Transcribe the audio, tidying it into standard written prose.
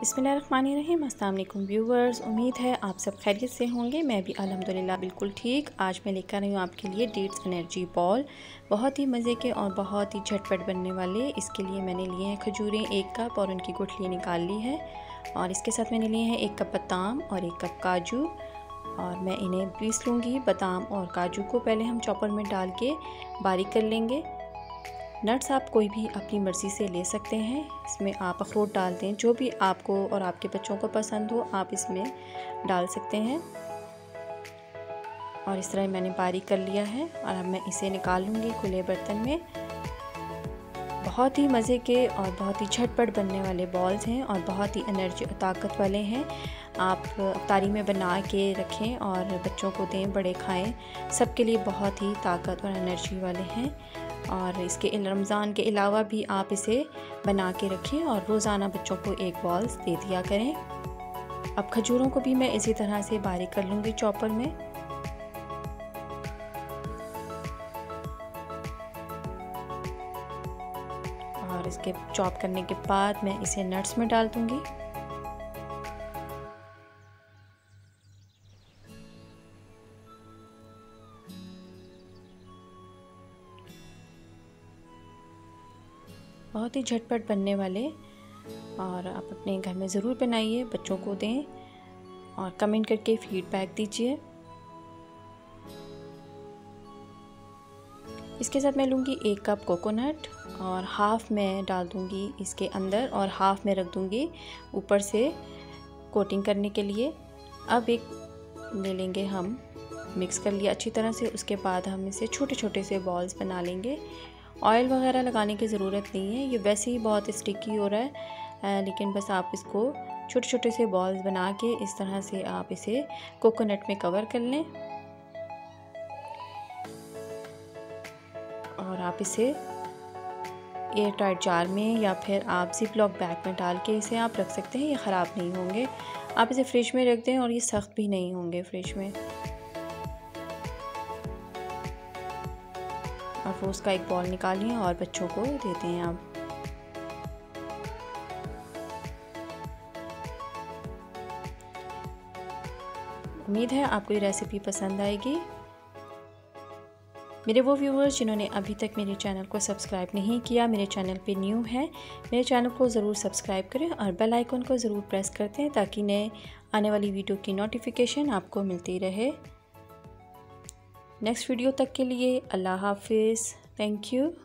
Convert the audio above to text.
बिस्मिल्लाहिर्रहमानिर्रहीम। अस्सलाम वालेकुम व्यूवर्स, उम्मीद है आप सब खैरियत से होंगे। मैं भी अल्हम्दुलिल्लाह बिल्कुल ठीक। आज मैं लेकर आई हूँ आपके लिए डेट्स एनर्जी बॉल, बहुत ही मज़े के और बहुत ही झटपट बनने वाले। इसके लिए मैंने लिए हैं खजूरें 1 कप और उनकी गुठली निकाल ली है, और इसके साथ मैंने लिए हैं 1 कप बादाम और 1 कप काजू, और मैं इन्हें पीस लूँगी। बादाम और काजू को पहले हम चॉपर में डाल के बारीक कर लेंगे। नट्स आप कोई भी अपनी मर्ज़ी से ले सकते हैं, इसमें आप अखरोट डाल दें, जो भी आपको और आपके बच्चों को पसंद हो आप इसमें डाल सकते हैं। और इस तरह मैंने बारीक कर लिया है, और अब मैं इसे निकाल लूँगी खुले बर्तन में। बहुत ही मज़े के और बहुत ही झटपट बनने वाले बॉल्स हैं और बहुत ही एनर्जी और ताकत वाले हैं। आप अफ्तारी में बना के रखें और बच्चों को दें, बड़े खाएं, सबके लिए बहुत ही ताकत और एनर्जी वाले हैं। और इसके रमज़ान के अलावा भी आप इसे बना के रखें और रोज़ाना बच्चों को 1 बॉल्स दे दिया करें। अब खजूरों को भी मैं इसी तरह से बारीक कर लूँगी चॉपर में। और इसके चॉप करने के बाद मैं इसे नट्स में डाल दूँगी। बहुत ही झटपट बनने वाले, और आप अपने घर में ज़रूर बनाइए, बच्चों को दें और कमेंट करके फीडबैक दीजिए। इसके साथ मैं लूँगी 1 कप कोकोनट, और हाफ़ मैं डाल दूँगी इसके अंदर और हाफ़ में रख दूँगी ऊपर से कोटिंग करने के लिए। अब एक ले लेंगे, हम मिक्स कर लिया अच्छी तरह से। उसके बाद हम इसे छोटे छोटे से बॉल्स बना लेंगे। ऑयल वगैरह लगाने की ज़रूरत नहीं है, ये वैसे ही बहुत स्टिकी हो रहा है, लेकिन बस आप इसको छोटे छोटे से बॉल्स बना के इस तरह से आप इसे कोकोनट में कवर कर लें, और आप इसे एयर टाइट जार में या फिर आप ज़िप-लॉक बैग में डाल के इसे आप रख सकते हैं। ये ख़राब नहीं होंगे। आप इसे फ्रिज में रख दें और ये सख्त भी नहीं होंगे फ्रिज में। और रोज़ का 1 बॉल निकालिए और बच्चों को देते हैं आप। उम्मीद है आपको ये रेसिपी पसंद आएगी। मेरे वो व्यूवर्स जिन्होंने अभी तक मेरे चैनल को सब्सक्राइब नहीं किया, मेरे चैनल पे न्यू है, मेरे चैनल को ज़रूर सब्सक्राइब करें और बेल आइकन को ज़रूर प्रेस करते हैं, ताकि नए आने वाली वीडियो की नोटिफिकेशन आपको मिलती रहे। नेक्स्ट वीडियो तक के लिए अल्लाह हाफिज़। Thank you.